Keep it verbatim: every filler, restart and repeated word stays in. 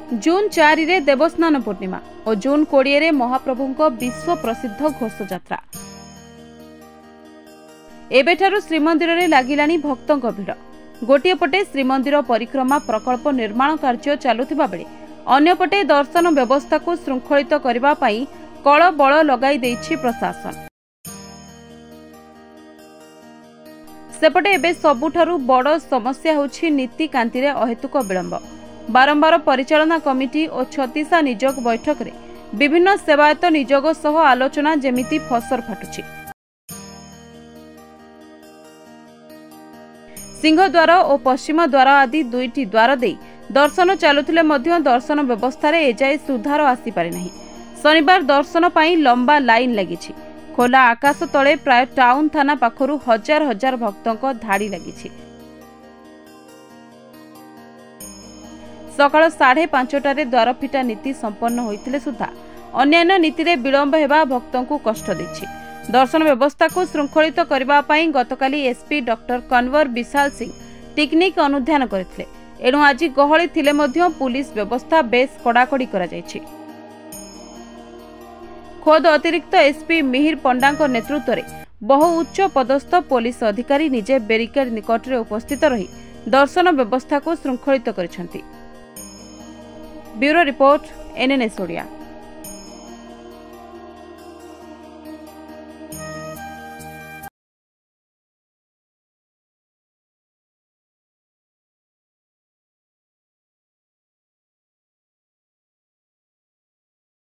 जून चार रे देवस्नान पूर्णिमा और जून कोड़े रे महाप्रभु विश्व प्रसिद्ध घोष यात्रा। एबेठारु श्रीमंदिर रे लागिलानी भक्तों भिड़। गोटे पटे श्रीमंदिर परिक्रमा प्रकल्प निर्माण कार्य चलुथिबा बेले अन्यपटे दर्शन व्यवस्था को श्रृंखलित करबा पई कळ बळ लगाई देछि प्रशासन। सेपटे एबे सबुठारु बड़ समस्या होछि नीतिकांति रे अहेतुक विलंब। बारंबार परिचालना कमिटी और छत्तीसा निजोग बैठक रे विभिन्न सेवायत निजोग सह आलोचना जेमिति फसर फाटुछि। सिंहद्वार और पश्चिम द्वार आदि दुईटी द्वार दे दर्शन चलुथिले मध्य दर्शन व्यवस्था रे एजाए सुधार आसी पारि नाही। शनिवार दर्शन पाई लंबा लाइन लागिछि। खोला आकाश तले प्राय टाउन थाना पाखरु हजार हजार भक्तों को धाड़ी लागिछि। सकाळ साढ़े पांचटारे द्वारफिटा नीति संपन्न होइतिले सुधा अन्यान्य नीति रे विलंब हेबा भक्तों को कष्ट देछि। दर्शन व्यवस्था को श्रृंखलित करबा पई गतकाली SP doctor Kanwar Vishal Singh technique अनुध्यान करथिले। एणु आज गहली थिले मध्य पुलिस व्यवस्था बेस कड़ाकड़ी करा जायछि। खोद अतिरिक्त एसपी मिहिर पंडा नेतृत्व रे बहु उच्च पदस्थ पुलिस अधिकारी निजे बेरिकेड निकट रे उपस्थित रही दर्शन व्यवस्था को श्रृंखलित करिसेंति। Bureau report NNS Odia.